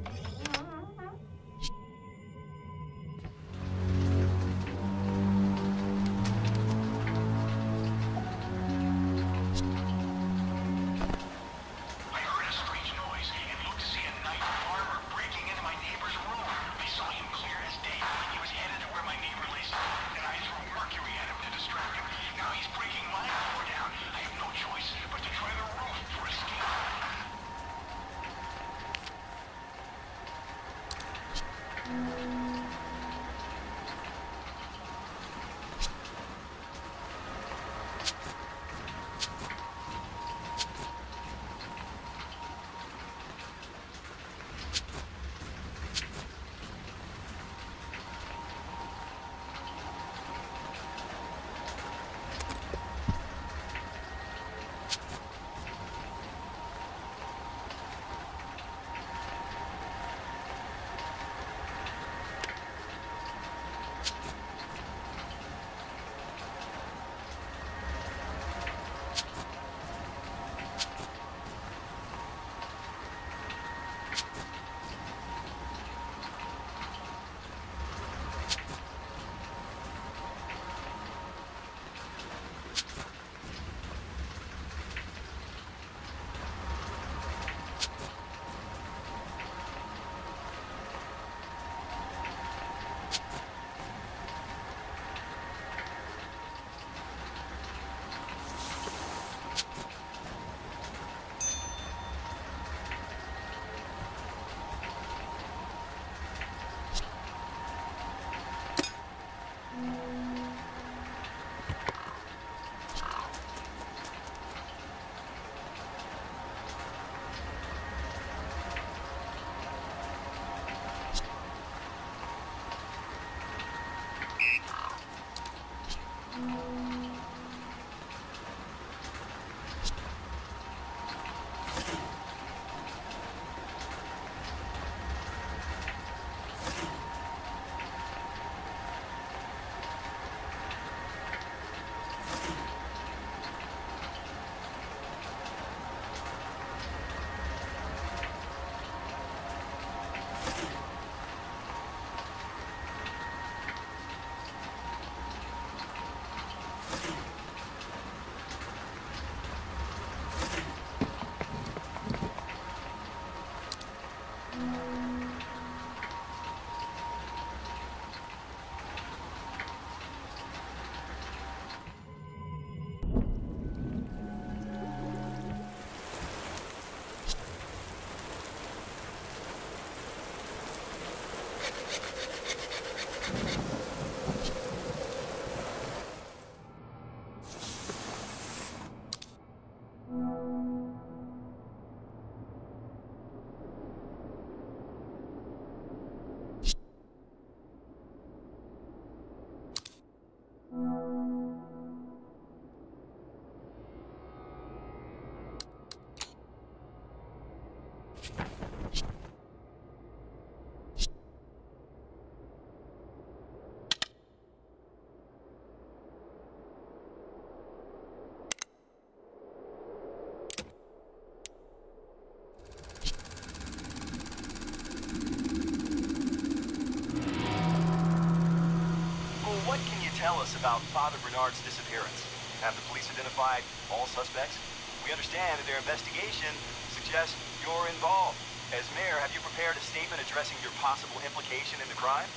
tell us about Father Bernard's disappearance? Have the police identified all suspects? We understand that their investigation suggests you're involved. As mayor, have you prepared a statement addressing your possible implication in the crime?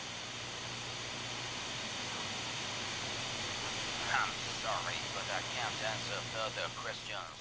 I'm sorry, but I can't answer further questions.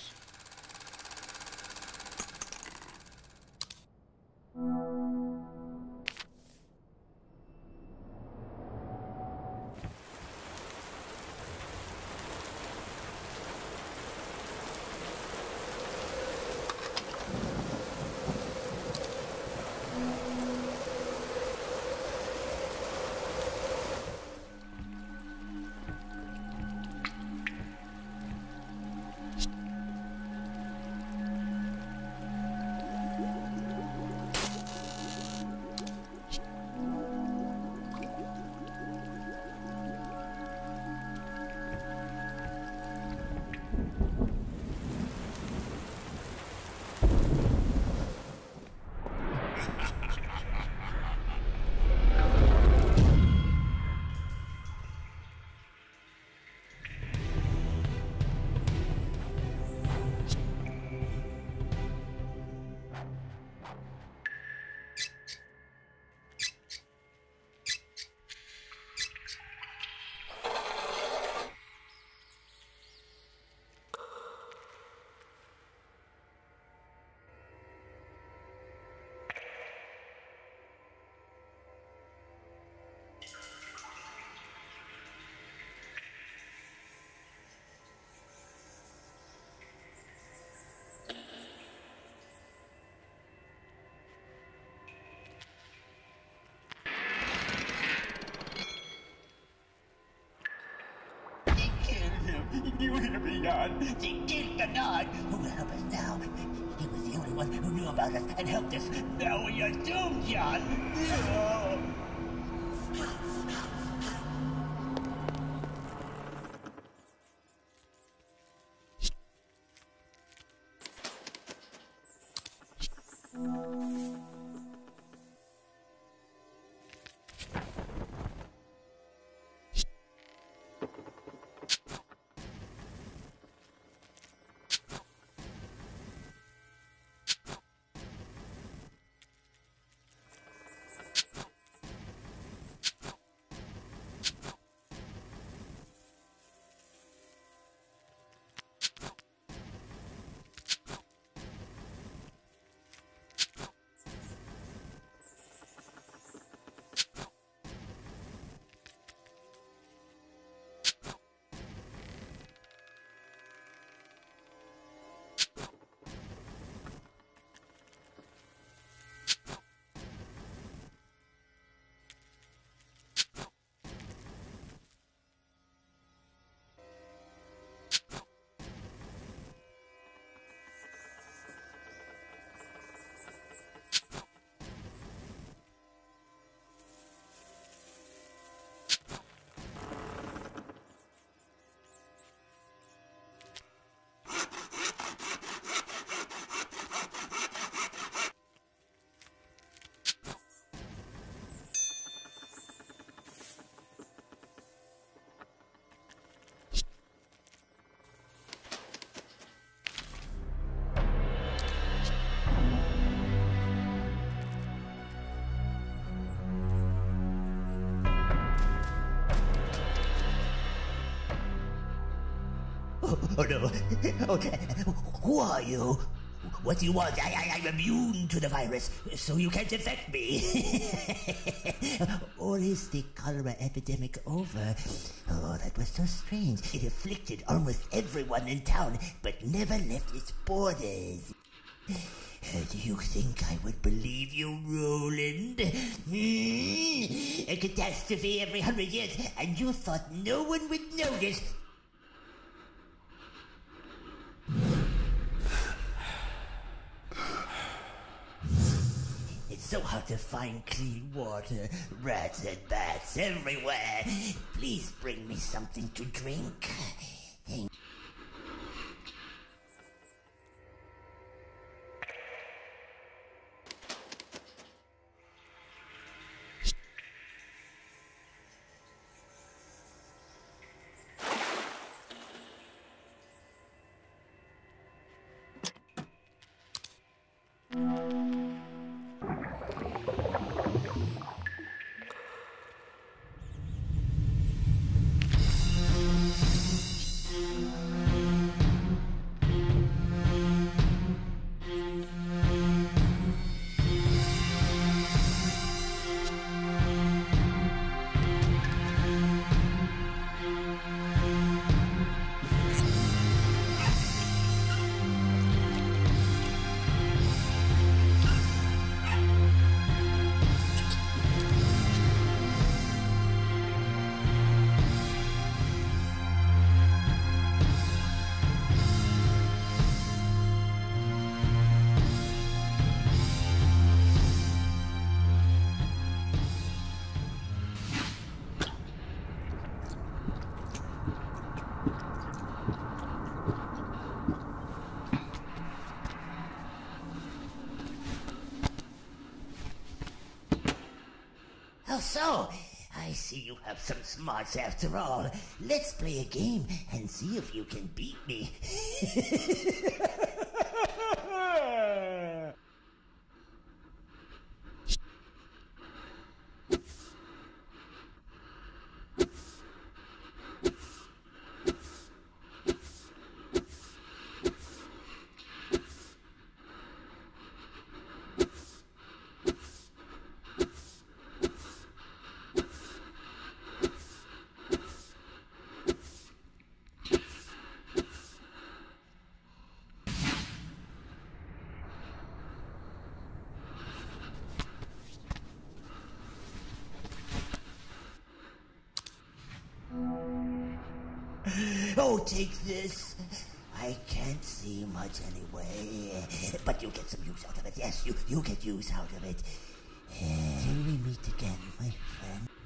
Bernard! They killed Bernard! Who will help us now? He was the only one who knew about us and helped us. Now we are doomed, Jan! No. Oh no. Okay. Who are you? What do you want? I'm immune to the virus, so you can't infect me. Or is the cholera epidemic over? Oh, that was so strange. It afflicted almost everyone in town, but never left its borders. Do you think I would believe you, Roland? A catastrophe every 100 years, and you thought no one would notice? It's so hard to find clean water. Rats and bats everywhere. Please bring me something to drink. Thank So, I see you have some smarts after all. Let's play a game and see if you can beat me. Oh, take this. I can't see much anyway. But you get some use out of it. Yes, you get use out of it. Till we meet again, my friend.